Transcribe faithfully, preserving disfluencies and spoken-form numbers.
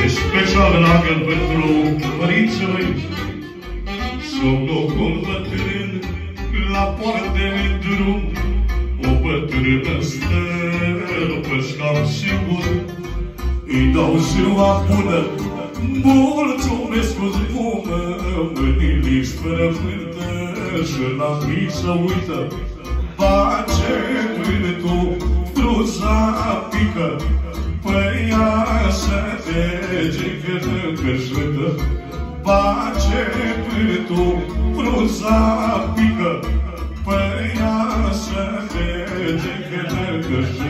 special lagăl pentru părinții mei. Sunt locul bătrân la poartă de drum, o bătrână stă pe șcap sigur. Îi dau ziua bună, mulțumesc cu-ți bună, mâinile-și fără pântă și la mii să uită. Face vântul, fruza pică, păi ea să trece că-și râdă. Face vântul, fruza pică, păi ea să trece că-și